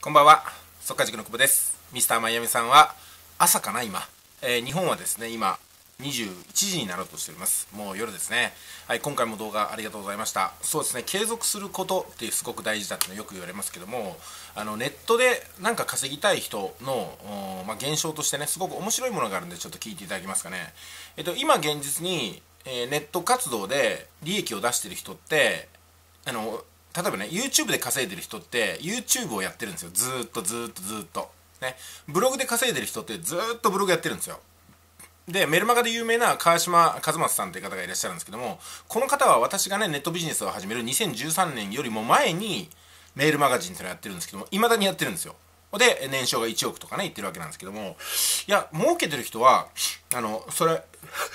こんばんは、速稼塾の久保です。ミスターマイアミさんは朝かな今、日本はですね今21時になろうとしております。もう夜ですね。はい、今回も動画ありがとうございました。そうですね、継続することってすごく大事だってのよく言われますけども、ネットでなんか稼ぎたい人の、現象としてね、すごく面白いものがあるんでちょっと聞いていただけますかね。今現実に、ネット活動で利益を出している人って例えばね、YouTube で稼いでる人って YouTube をやってるんですよ。ずーっとね。ブログで稼いでる人ってずーっとブログやってるんですよ。で、メルマガで有名な川島和正さんという方がいらっしゃるんですけども、この方は私がね、ネットビジネスを始める2013年よりも前にメールマガジンっていうのをやってるんですけども、未だにやってるんですよ。で、年商が1億とかね、言ってるわけなんですけども、いや、儲けてる人は、それ、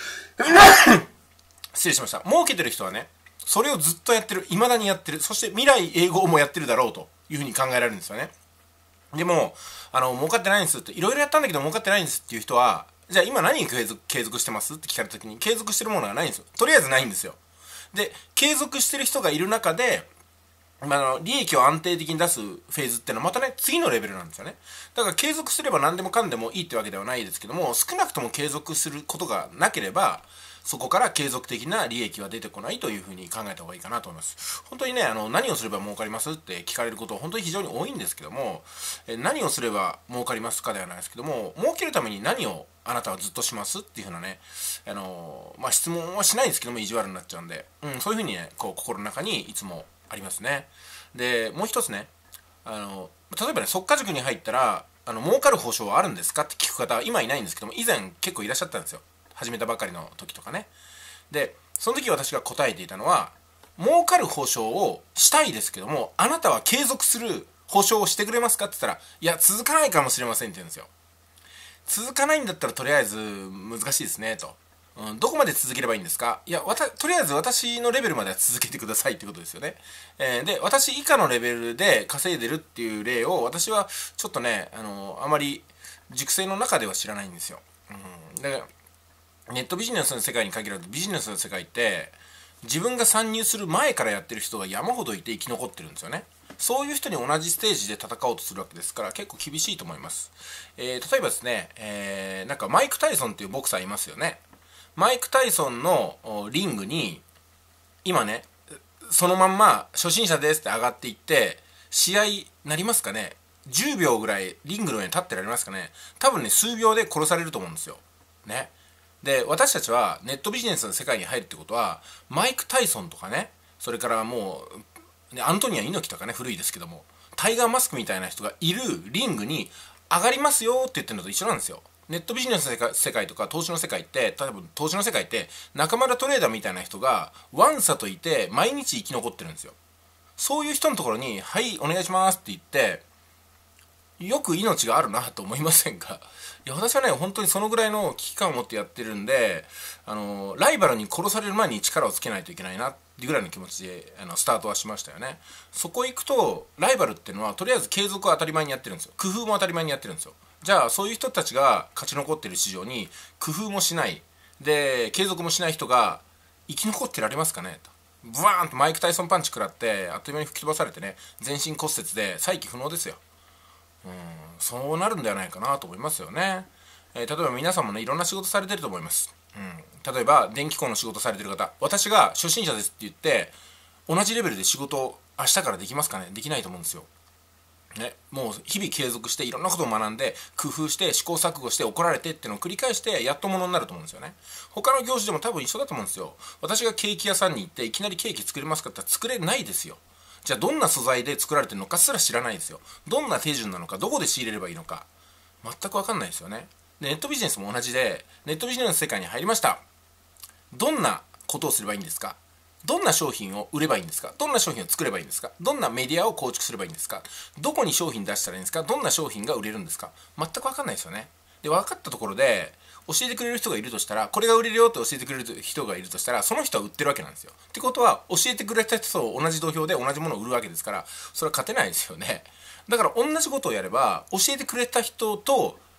失礼しました。儲けてる人はね、それをずっとやってる、未だにやってる、そして未来永劫もやってるだろうというふうに考えられるんですよね。でも、儲かってないんですって、いろいろやったんだけど儲かってないんですっていう人は、じゃあ今何に継続してますって聞かれた時に、継続してるものがないんですよ。とりあえずないんですよ。で、継続してる人がいる中で、利益を安定的に出すフェーズっていうのはまたね、次のレベルなんですよね。だから継続すれば何でもかんでもいいってわけではないですけども、少なくとも継続することがなければ、そこから継続的な利益は出てこないというふうに考えた方がいいかなと思います。本当にね、何をすれば儲かりますって聞かれることは本当に非常に多いんですけども、何をすれば儲かりますかではないですけども、儲けるために何をあなたはずっとしますっていうふうなね、質問はしないんですけども、意地悪になっちゃうんで、そういうふうにね、こう心の中にいつもありますね。で、もう一つね、例えばね、速稼塾に入ったら、儲かる保証はあるんですかって聞く方は今いないんですけども、以前結構いらっしゃったんですよ。始めたばかりの時とかね。で、その時私が答えていたのは、儲かる保証をしたいですけども、あなたは継続する保証をしてくれますかって言ったら、いや、続かないかもしれませんって言うんですよ。続かないんだったらとりあえず難しいですねと。どこまで続ければいいんですか。いや、とりあえず私のレベルまでは続けてくださいってことですよね。で、私以下のレベルで稼いでるっていう例を私はちょっとね、あまり熟成の中では知らないんですよ。だからネットビジネスの世界に限らずビジネスの世界って自分が参入する前からやってる人が山ほどいて生き残ってるんですよね。そういう人に同じステージで戦おうとするわけですから結構厳しいと思います。例えばですね、なんかマイク・タイソンっていうボクサーいますよね。マイク・タイソンのリングに今ね、そのまんま初心者ですって上がっていって試合なりますかね。10秒ぐらいリングの上に立ってられますかね。多分ね、数秒で殺されると思うんですよね。で、私たちはネットビジネスの世界に入るってことはマイク・タイソンとかね、それからもう、ね、アントニア猪木とかね、古いですけどもタイガーマスクみたいな人がいるリングに上がりますよって言ってるのと一緒なんですよ。ネットビジネスの世界とか投資の世界って、多分投資の世界って中村トレーダーみたいな人がワンサといて毎日生き残ってるんですよ。そういう人のところにはいお願いしますって言ってよく命があるなと思いませんか。いや、私はね、本当にそのぐらいの危機感を持ってやってるんで、ライバルに殺される前に力をつけないといけないなっていうぐらいの気持ちでスタートはしましたよね。そこ行くとライバルっていうのはとりあえず継続は当たり前にやってるんですよ。工夫も当たり前にやってるんですよ。じゃあそういう人たちが勝ち残ってる市場に工夫もしないで継続もしない人が生き残ってられますかねと。ブワーンとマイク・タイソンパンチ食らってあっという間に吹き飛ばされてね、全身骨折で再起不能ですよ。そうなるんではないかなと思いますよね。例えば皆さんもね、いろんな仕事されてると思います。例えば電気工の仕事されてる方、私が初心者ですって言って同じレベルで仕事明日からできますかね。できないと思うんですよ。ね、もう日々継続していろんなことを学んで工夫して試行錯誤して怒られてっていうのを繰り返してやっとものになると思うんですよね。他の業種でも多分一緒だと思うんですよ。私がケーキ屋さんに行っていきなりケーキ作れますかって言ったら作れないですよ。じゃあどんな素材で作られてるのかすら知らないですよ。どんな手順なのか、どこで仕入れればいいのか全く分かんないですよね。でネットビジネスも同じで、ネットビジネスの世界に入りました。どんなことをすればいいんですか。どんな商品を売ればいいんですか。どんな商品を作ればいいんですか。どんなメディアを構築すればいいんですか。どこに商品出したらいいんですか。どんな商品が売れるんですか。全く分かんないですよね。で分かったところで教えてくれる人がいるとしたら、これが売れるよって教えてくれる人がいるとしたら、その人は売ってるわけなんですよ。ってことは教えてくれた人と同じ土俵で同じものを売るわけですから、それは勝てないですよね。だから同じことをやれば教えてくれた人と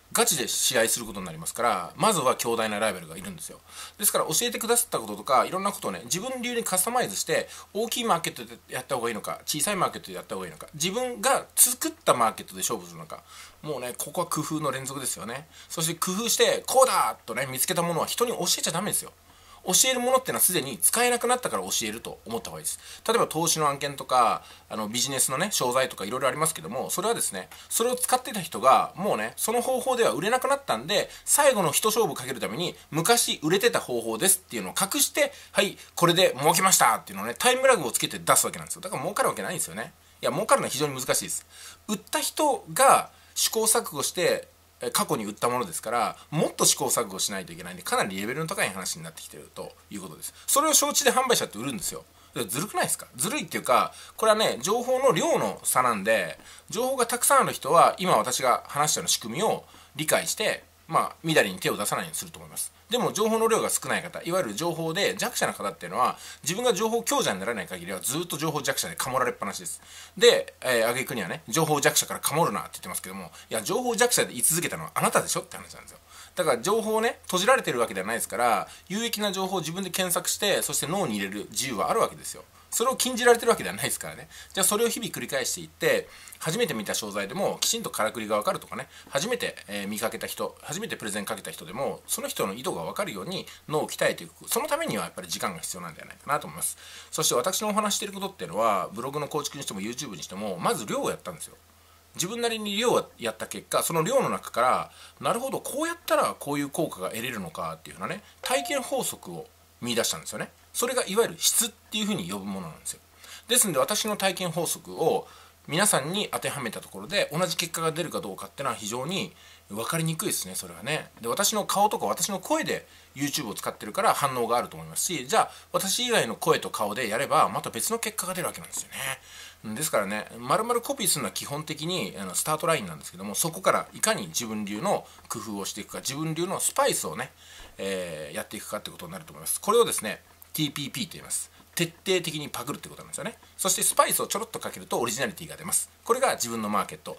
ガチで試合することになりますから、まずは強大なライバルがいるんですよ。ですから教えてくださったこととかいろんなことをね、自分流にカスタマイズして、大きいマーケットでやった方がいいのか、小さいマーケットでやった方がいいのか、自分が作ったマーケットで勝負するのか、もうね、ここは工夫の連続ですよね。そして工夫してこうだとね、見つけたものは人に教えちゃダメですよ。教えるものってのはすでに使えなくなったから教えると思った方がいいです。例えば投資の案件とかビジネスのね商材とかいろいろありますけども、それはですね、それを使ってた人がもうね、その方法では売れなくなったんで、最後の一勝負かけるために昔売れてた方法ですっていうのを隠して、はいこれで儲けましたっていうのをね、タイムラグをつけて出すわけなんですよ。だから儲かるわけないんですよね。いや、儲かるのは非常に難しいです。売った人が試行錯誤して過去に売ったものですから、もっと試行錯誤しないといけないんで、かなりレベルの高い話になってきているということです。それを承知で販売者って売るんですよ。ずるくないですか？ずるいっていうか、これはね、情報の量の差なんで、情報がたくさんある人は今私が話したの仕組みを理解して、みだりに手を出さないようにすると思います。でも情報の量が少ない方、いわゆる情報で弱者な方っていうのは、自分が情報強者にならない限りはずっと情報弱者でかもられっぱなしです。で、挙句にはね、情報弱者からかもるなって言ってますけども、いや、情報弱者で言い続けたのはあなたでしょって話なんですよ。だから情報をね、閉じられてるわけではないですから、有益な情報を自分で検索して、そして脳に入れる自由はあるわけですよ。それを禁じられてるわけではないですからね。じゃあそれを日々繰り返していって、初めて見た商材でもきちんとからくりが分かるとかね、初めて見かけた人、初めてプレゼンかけた人でもその人の意図が分かるように脳を鍛えていく、そのためにはやっぱり時間が必要なんではないかなと思います。そして私のお話していることっていうのは、ブログの構築にしても YouTube にしても、まず量をやったんですよ。自分なりに量をやった結果、その量の中から、なるほどこうやったらこういう効果が得れるのかっていうようなね、体験法則を見出したんですよね。それがいわゆる質っていうふうに呼ぶものなんですよ。ですので私の体験法則を皆さんに当てはめたところで、同じ結果が出るかどうかっていうのは非常に分かりにくいですね、それはね。で、私の顔とか私の声で YouTube を使ってるから反応があると思いますし、じゃあ私以外の声と顔でやればまた別の結果が出るわけなんですよね。ですからね、丸々コピーするのは基本的にスタートラインなんですけども、そこからいかに自分流の工夫をしていくか、自分流のスパイスをね、やっていくかってことになると思います。これをですね TPP と言います。徹底的にパクるってことなんですよね。そしてスパイスをちょろっとかけるとオリジナリティが出ます。これが自分のマーケット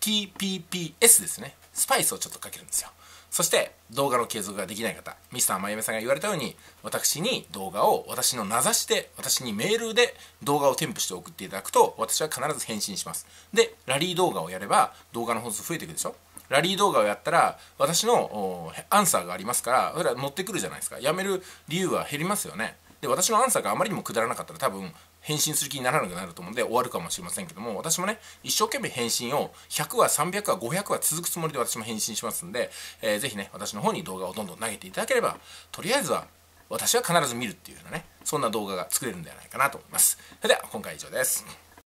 TPPS ですね。スパイスをちょっとかけるんですよ。そして動画の継続ができない方、ミスターまゆめさんが言われたように、私に動画を私の名指しで、私にメールで動画を添付して送っていただくと、私は必ず返信します。で、ラリー動画をやれば動画の本数増えていくでしょ。ラリー動画をやったら私のアンサーがありますから、それは乗ってくるじゃないですか。やめる理由は減りますよね。で、私のアンサーがあまりにもくだらなかったら多分返信する気にならなくなると思うんで終わるかもしれませんけども、私もね、一生懸命返信を100話300話500話続くつもりで私も返信しますんで、ぜひね、私の方に動画をどんどん投げていただければ、とりあえずは私は必ず見るっていうようなね、そんな動画が作れるんではないかなと思います。それでは今回は以上です。